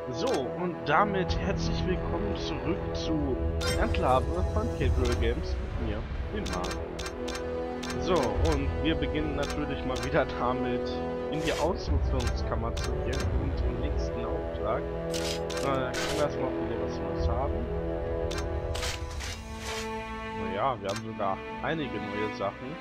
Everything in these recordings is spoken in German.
So, und damit herzlich willkommen zurück zu Enklave von Casual Games mit mir, dem Marc. So, und wir beginnen natürlich mal wieder damit, in die Ausrüstungskammer zu gehen und zum nächsten Auftrag. Dann gucken wir erstmal, ob wir was Neues haben. Naja, wir haben sogar einige neue Sachen.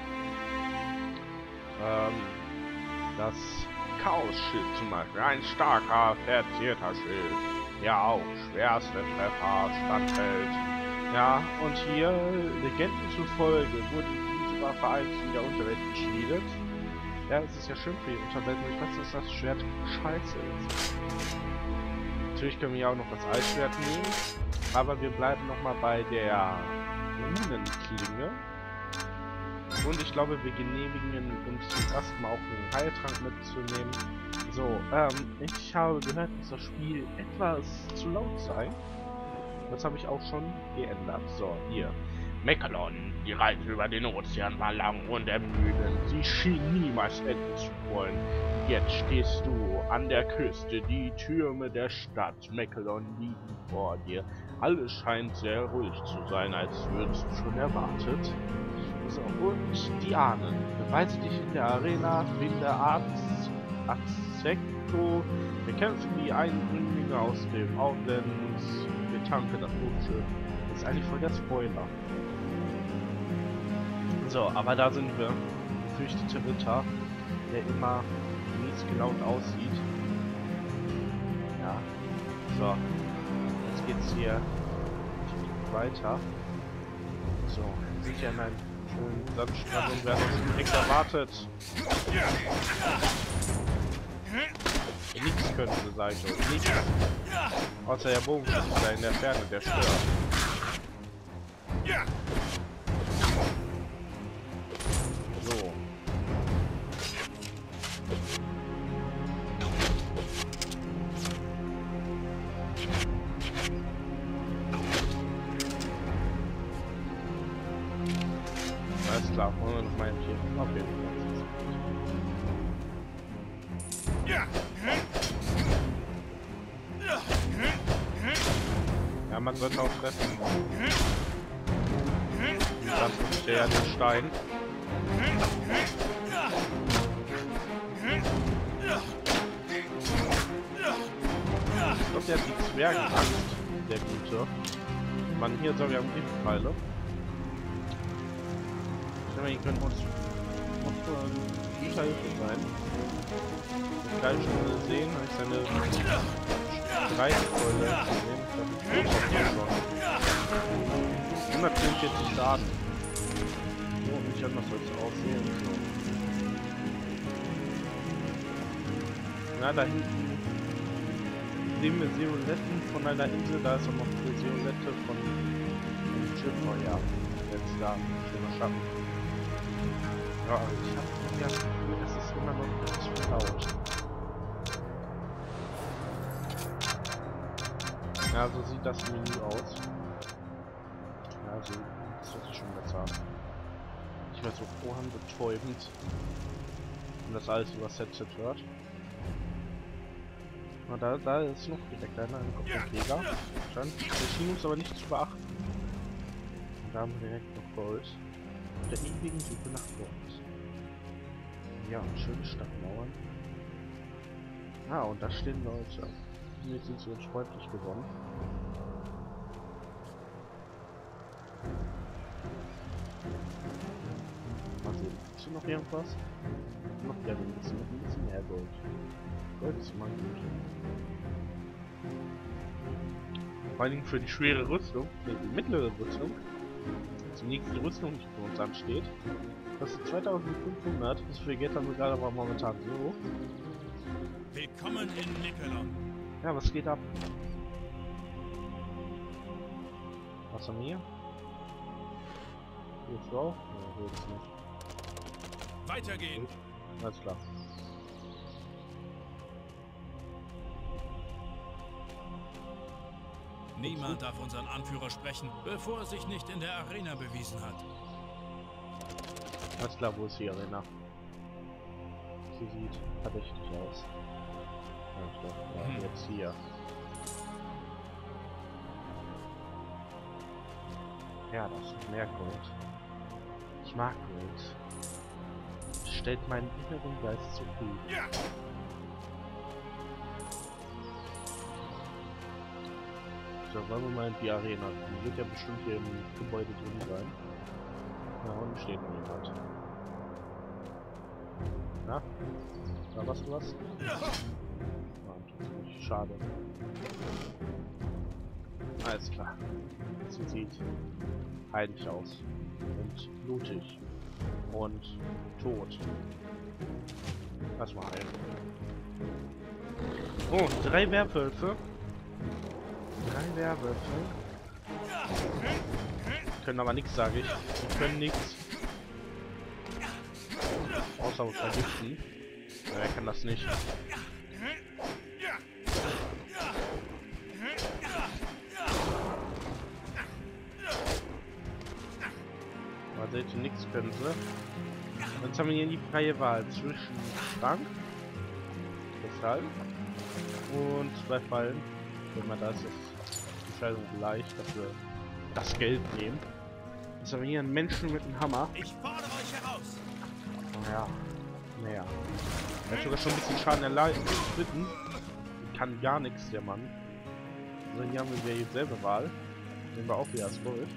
Das Chaos-Schild zum Beispiel, ein starker, verzierter Schild. Ja, auch schwerste Treffer, standhält. Ja, und hier, Legenden zufolge, wurde diese Waffe eigentlich in der Unterwelt geschmiedet. Ja, es ist ja schön für die Unterwelt, nur ich weiß, dass das Schwert scheiße ist. Natürlich können wir ja auch noch das Eisschwert nehmen, aber wir bleiben nochmal bei der Runenklinge. Und ich glaube, wir genehmigen uns zum ersten Mal auch einen Heiltrank mitzunehmen. So, ich habe gehört, dass das Spiel etwas zu laut sei. Das habe ich auch schon geändert. So, hier. Mekalon, die Reise über den Ozean war lang und ermüdend. Sie schien niemals enden zu wollen. Jetzt stehst du an der Küste, die Türme der Stadt Mekalon liegen vor dir. Alles scheint sehr ruhig zu sein, als würdest du schon erwartet. So, und die Ahnen. Beweise dich in der Arena, finde Azekto, bekämpfe die Eindringlinge aus dem Outlands, betanke das Botschiff. Das ist eigentlich voll der Spoiler. So, aber da sind wir. Gefürchtete Ritter, der immer mies gelaunt aussieht. Ja. So. Jetzt geht's hier weiter. So, wir sind ja in einem schönen Sandstrand und werden uns direkt erwartet. Nichts können sie, sag ich euch. Nichts. Außer der Bogenschütze in der Ferne, der stört. So. Alles klar, wollen wir noch mal hier. Okay. Ja, man sollte auch treffen. Dann ist der Stein. Ich glaube, der hat die Zwergenangst, der Gute. Man, hier soll wir haben Giftpfeile. Ich denke, die können uns guter Hilfe sein. Ich kann schon sehen, habe ich seine Streitkeule gesehen. Ich glaube, 144 Schaden. So, nicht anders soll es aussehen. So. Na, da hinten sehen wir Seoletten von einer Insel. Da ist auch noch eine Seolette von einem Schiff. Oh ja, jetzt da, schöner Schatten. Ja, ich habe das Gefühl, es ist immer noch zu laut. Ja, so sieht das Menü aus. Ja, so, das hört sich schon besser an. Ich werde so ohrenbetäubend, wenn das alles über das Headset hört. Und da ist noch direkt einer im Kopf vom Jäger. Der schien uns aber nicht zu beachten. Und da haben wir direkt noch Gold. Auf der ewigen Suche nach Gold. Ja, und schöne Stadtmauern. Ah, und da stehen Leute. Jetzt sind sie uns freundlich gewonnen. Mal sehen, ist hier noch irgendwas? Noch gerne ein bisschen mehr Gold. Gold ist immer gut. Vor allem für die schwere Rüstung, die mittlere Rüstung. Die nächste Rüstung, die für uns ansteht. Kostet 2500. Das für Geld haben wir gerade aber momentan so. Willkommen in Mekalon. Ja, was geht ab? Was haben wir hier? Hier ist drauf? Ja, hier ist nicht. Weitergehen. Gut. Alles klar. Niemand darf unseren Anführer sprechen, bevor er sich nicht in der Arena bewiesen hat. Alles klar, wo ist die Arena? Sie sieht verdächtig aus. Ja, jetzt hier. Ja, das ist mehr Gold. Ich mag Gold. Es stellt meinen inneren Geist zufrieden. So, wollen wir mal in die Arena kommen. Wird ja bestimmt hier im Gebäude drin sein. Ja, und steht noch jemand. Na? Da warst du was? Ja, schade. Alles klar. Sie sieht heilig aus. Und blutig. Und tot. Lass mal ein. Oh, 3 Werwölfe. 3 Werwölfe. Können aber nichts, sage ich. Die können nichts. Außer vergiften. Ja, er kann das nicht. Aber seht ihr, nichts können sie. Jetzt haben wir hier die freie Wahl zwischen Frank, deshalb, und 2 Fallen. Wenn man das ist, die Entscheidung leicht, dass wir das Geld nehmen. Jetzt haben wir hier einen Menschen mit einem Hammer. Ich fordere euch heraus! Naja. Er hat sogar schon ein bisschen Schaden erlitten. Kann gar nichts, der Mann. Also hier haben wir wieder dieselbe Wahl. Nehmen wir auch wieder das Gold.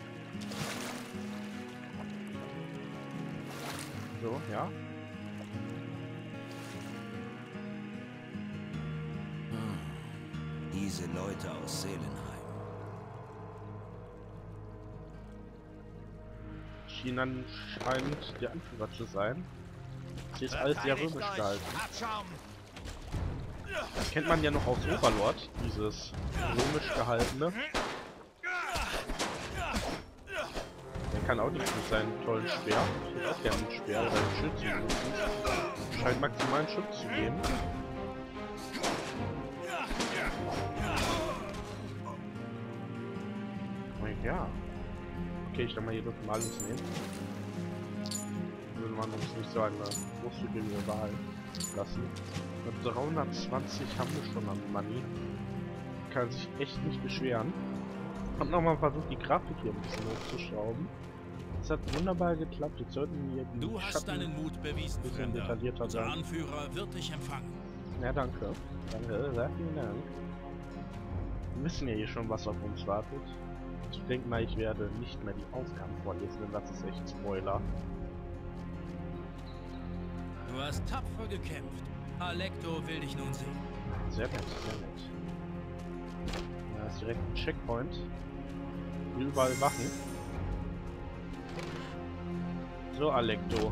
So, ja. Diese Leute aus Seelenheim. Chinan scheint der Anführer zu sein. Sie ist alles sehr römisch gehalten. Das kennt man ja noch aus Overlord, dieses römisch gehaltene. Der kann auch nicht mit seinem tollen Speer. Ich hätte auch gerne einen Speer oder einen Schild zu benutzen. Scheint maximalen Schutz zu geben. Ja. Okay, ich kann mal hier dürfen alles nehmen. Würde man uns nicht so eine großzügige Wahl lassen. Und 320 haben wir schon an Money. Kann sich echt nicht beschweren. Hab nochmal versucht, die Grafik hier ein bisschen hochzuschrauben. Es hat wunderbar geklappt. Jetzt sollten wir die Du hast deinen Mut bewiesen, Fremder. Unser Anführer wird dich empfangen. Ja, danke. Danke, sehr vielen Dank. Wir wissen ja hier schon, was auf uns wartet. Ich denke mal, ich werde nicht mehr die Aufgaben vorlesen, denn das ist echt Spoiler. Du hast tapfer gekämpft. Alecto will dich nun sehen. Sehr nett, sehr nett. Da ist direkt ein Checkpoint. Überall Wachen. So, Alecto.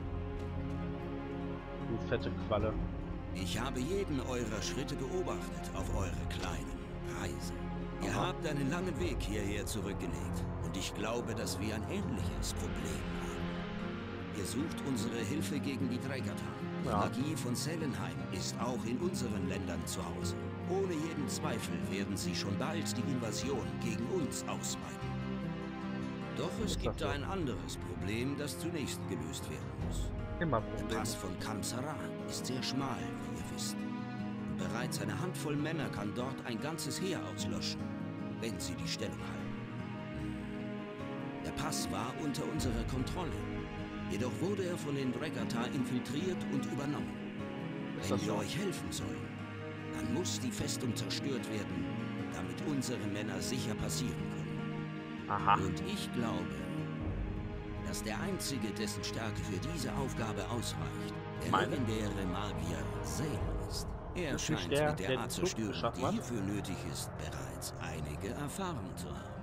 Du fette Qualle. Ich habe jeden eurer Schritte beobachtet auf eure kleinen Reisen. Ihr habt einen langen Weg hierher zurückgelegt und ich glaube, dass wir ein ähnliches Problem haben. Ihr sucht unsere Hilfe gegen die Drekata. Die Magie von Seelenheim ist auch in unseren Ländern zu Hause. Ohne jeden Zweifel werden sie schon bald die Invasion gegen uns ausweiten. Doch es gibt ein anderes Problem, das zunächst gelöst werden muss. Der Pass von Kamsara ist sehr schmal, wie ihr wisst. Und bereits eine Handvoll Männer kann dort ein ganzes Heer auslöschen, wenn sie die Stellung halten. Der Pass war unter unserer Kontrolle. Jedoch wurde er von den Drekata infiltriert und übernommen. Wenn wir euch helfen sollen, dann muss die Festung zerstört werden, damit unsere Männer sicher passieren können. Aha. Und ich glaube, dass der Einzige, dessen Stärke für diese Aufgabe ausreicht, der legendäre Magier Zale ist. Er scheint mit der Art Zerstörung, die hierfür nötig ist, bereits einige Erfahrung zu haben.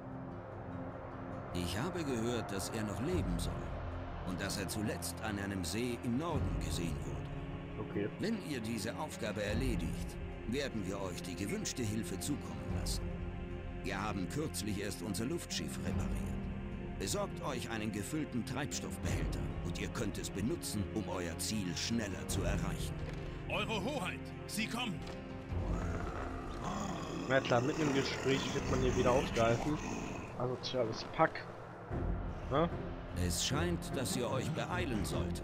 Ich habe gehört, dass er noch leben soll und dass er zuletzt an einem See im Norden gesehen wurde. Okay. Wenn ihr diese Aufgabe erledigt, werden wir euch die gewünschte Hilfe zukommen lassen. Wir haben kürzlich erst unser Luftschiff repariert. Besorgt euch einen gefüllten Treibstoffbehälter und ihr könnt es benutzen, um euer Ziel schneller zu erreichen. Eure Hoheit, sie kommen! Na klar, mitten im Gespräch wird man hier wieder aufgehalten. Asoziales Pack. Na? Es scheint, dass ihr euch beeilen solltet.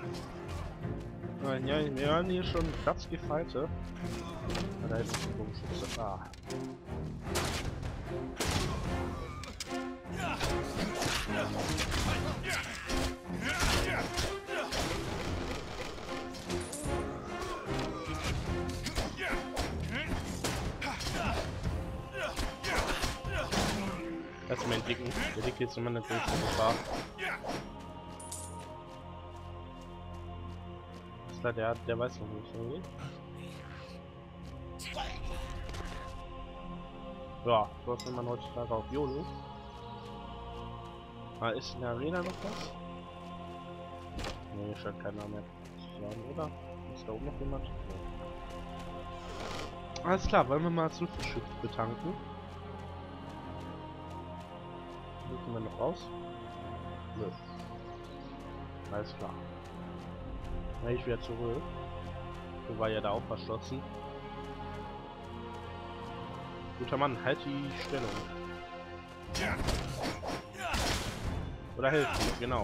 Ja, wir hören hier schon Platzgefalte. Da ist ein Bogenschütze. Lass mal entdecken. Der liegt jetzt immer eine große Gefahr. Ist da der weiß noch, wo es hingeht. Ja, so ist man heutzutage auf YOLO. Ist in der Arena noch was? Ne, scheint keiner mehr zu sagen, oder? Ist da oben noch jemand? Nee. Alles klar, wollen wir mal das Luftschiff betanken? Müssen wir noch raus? Nö. Alles klar. Na, ich wieder zurück. So war ja da auch verschlossen. Guter Mann, halt die Stellung. Oder helft mir, genau.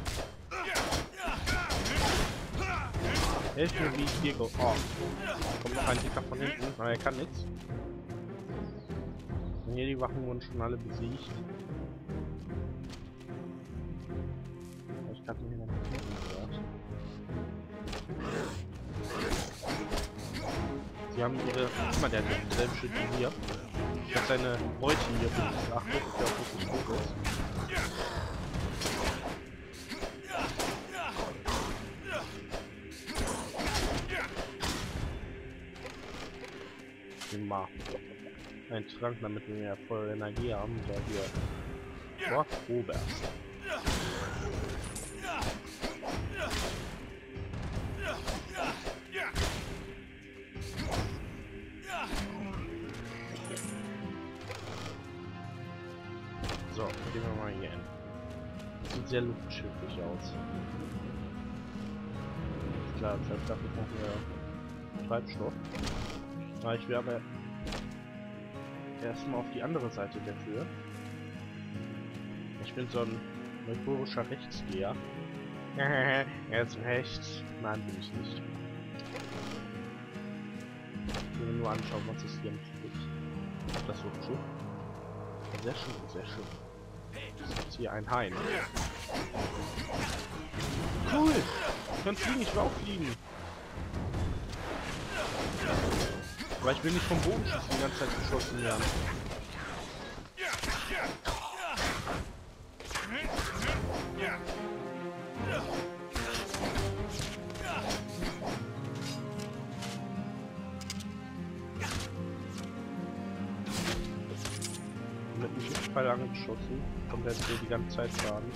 Helft mir, wie ich hier go. Oh. Kommt noch ein Dicker von hinten. Na, er kann nichts. Und hier die Wachen wurden schon alle besiegt. Ich kann mir noch nicht gehört. Sie haben ihre. Guck mal, der hat denselben Schild wie hier. Ich hab seine Beute hier beachtet, dass der auch wirklich gut ist. Mal ein Trank, damit wir ja voll Energie haben, so hier. Boah, Robert. So, gehen wir mal hier hin. Sieht sehr luftschifflich aus. Klar, das heißt, dafür brauchen wir Treibstoff. Aber ich will aber erstmal auf die andere Seite der Tür. Ich bin so ein euphorischer Rechtsgeher. Er ist rechts. Nein, bin ich nicht. Ich will mir nur anschauen, was es hier gibt. Das Luftschiff. Sehr schön, sehr schön. Das ist hier ein Hain. Cool! Ich kann fliegen, ich will auch fliegen. Aber ich will nicht vom Boden schießen, die ganze Zeit geschossen werden. Mit dem Schiffpfeil angeschossen, kommt jetzt hier die ganze Zeit Schaden.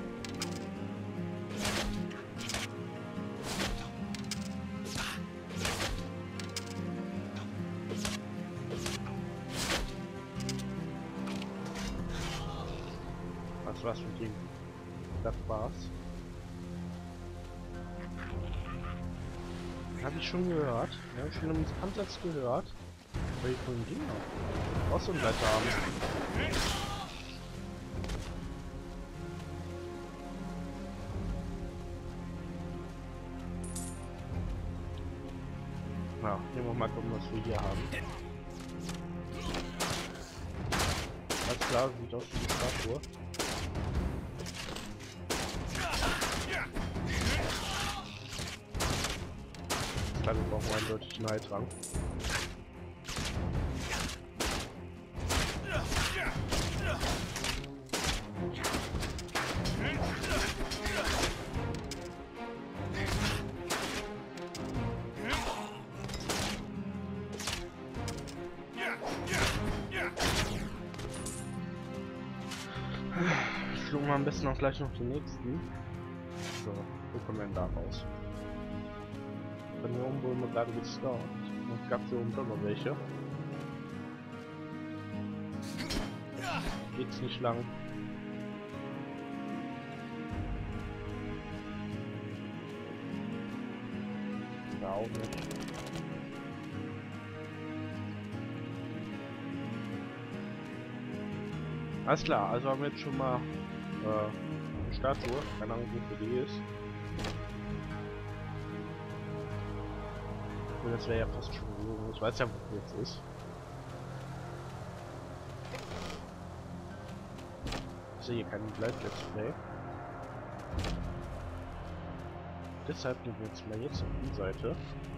Was für Ding. Das war's. Habe ich schon gehört. Ja, hab ich schon im Ansatz gehört. Weil ich von dem Ding auch so ein Seite haben. Na, gehen wir mal gucken, was wir hier haben. Alles klar, sieht aus wie die Statue. Wir brauchen eindeutig einen Heiltrank. Schlucken wir am besten auch gleich noch den nächsten. So, wo kommen wir denn da raus? Von hier oben wurden wir gerade gestartet. Und gab es hier oben doch noch welche. Geht's nicht lang. Da auch nicht. Alles klar, also haben wir jetzt schon mal eine Statue. Keine Ahnung, wofür die ist. Das wäre ja fast schon so. Ich weiß ja, wo jetzt ist. ist ja hier kein Live-Let's Play. Deshalb gehen wir jetzt mal jetzt auf die Seite.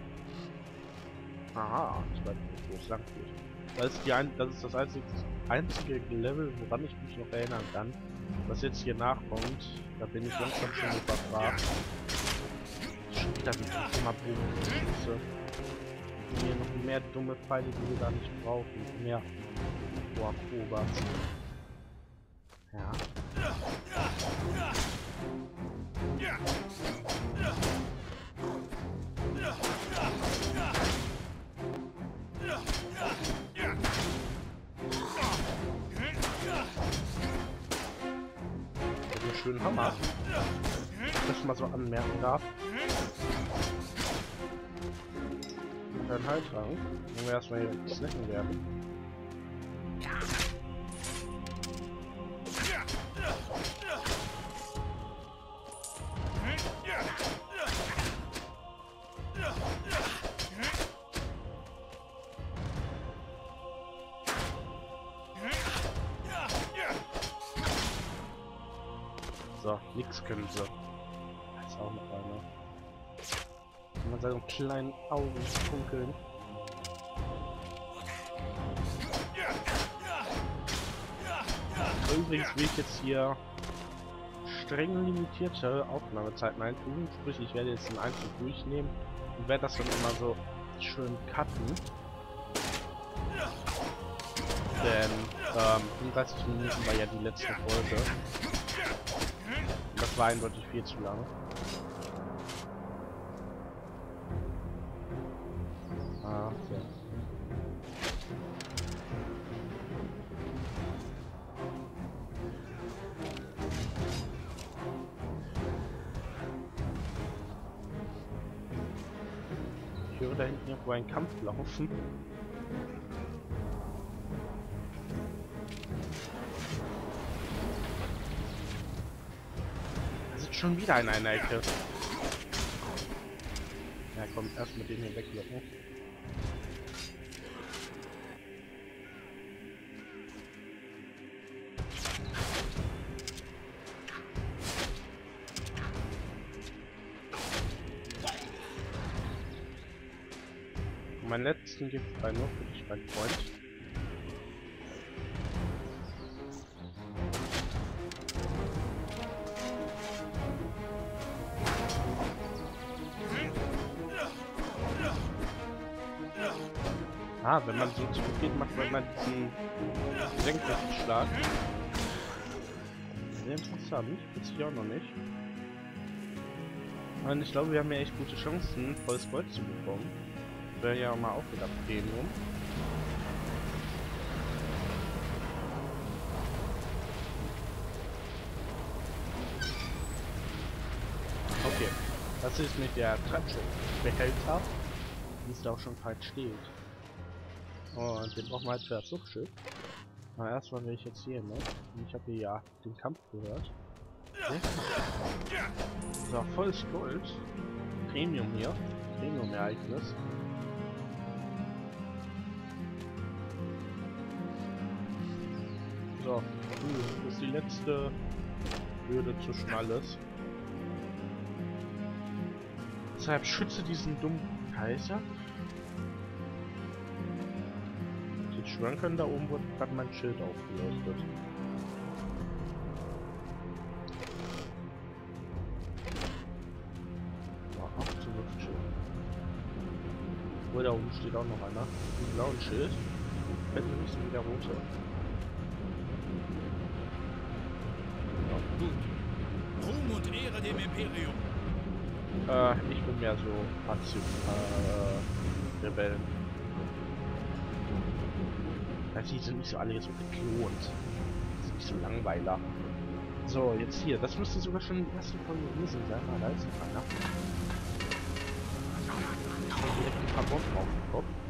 Aha, ich weiß nicht, wo es lang geht. Das ist das einzige Level, woran ich mich noch erinnern kann. Was jetzt hier nachkommt, da bin ich langsam schon überfragt. Schon wieder wie ich immer Bogen. Hier noch mehr dumme Pfeile, die wir da nicht brauchen. Mehr Akrobat. Ja. Einen schönen Hammer. Das ich mal so anmerken darf. Und dann Heiltrank, wenn wir erstmal hier snacken werden. So, nix können sie. Da ist auch noch einer. Wenn man seine kleinen Augen funkeln. Übrigens will ich jetzt hier streng limitierte Aufnahmezeiten einfügen. Sprich, ich werde jetzt den Einzel durchnehmen und werde das dann immer so schön cutten. Denn 35 Minuten war ja die letzte Folge. Das war eindeutig viel zu lang. Ah, so. Ich höre da hinten irgendwo einen Kampf laufen. Schon wieder in einer Ecke. Ja komm, erst mit denen hier weglocken. Und meinen letzten gibt es nur für dich, mein Freund. Ah, wenn man so zurückgeht, macht man diesen senkrechten Schlag. Sehr interessant, wusste ich auch noch nicht. Und ich glaube, wir haben ja echt gute Chancen, volles Gold zu bekommen. Wäre ja auch mal auch wieder Premium. Okay, das ist mit der Treibstoffbehälter, wie es da auch schon falsch steht. Und den brauchen wir halt für das Suchtschiff. Aber erstmal will ich jetzt hier, ne? Und ich habe hier ja den Kampf gehört. Okay. So, volles Gold. Premium hier. Premium-Ereignis. So, das ist die letzte Hürde zwischen alles. Deshalb schütze diesen dummen Kaiser. Ich schwören können, da oben wurde gerade mein Schild aufgeleuchtet. Ach, zum Luftschild. Obwohl, da oben steht auch noch einer. Mit einem blauen Schild. Fällt mir nicht so wie der rote. Ja. Gut. Ruhm und Ehre dem Imperium. Ich bin mehr so Rebellen. Die sind nicht so alle so geklont. Die sind nicht so Langweiler. So, jetzt hier. Das müsste sogar schon die erste Folge gewesen sein. Ah, da ist noch einer. Direkt ein paar Bomben auf dem Kopf.